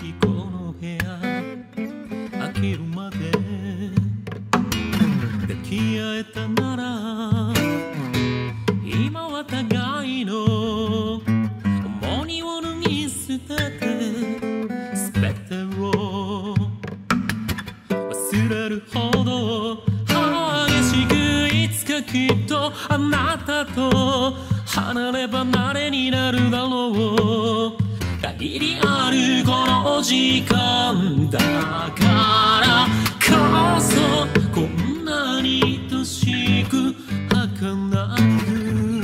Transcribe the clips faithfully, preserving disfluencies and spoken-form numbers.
いこの部屋飽きるまで抱き合えたなら今は互いの重荷を脱ぎ捨てて全てを忘れるほど激しくいつかきっとあなたと離れ離れになるだろう。限りあるこの時間だからこそこんなに愛しく儚く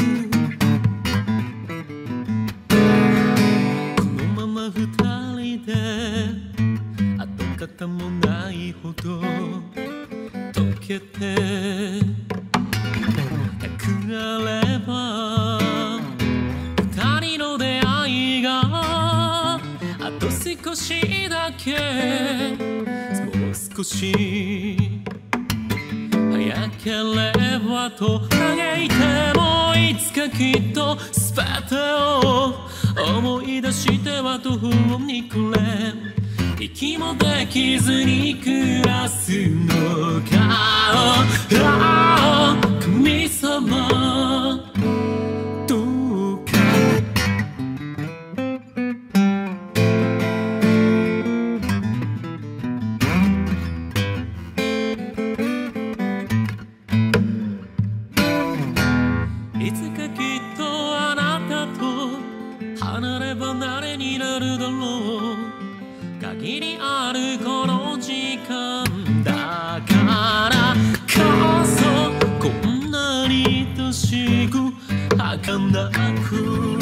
このまま二人で跡形もないほど溶けてなくなれば二人の出会いがあと少しだけもう少し早ければと嘆いてもいつかきっと全てを思い出しては途方に暮れ息もできずに暮らすのかああ神様どうかいつかきっとあなたと離れ離れになるだろう。限りあるこの時間だからこそこんなに愛しく儚く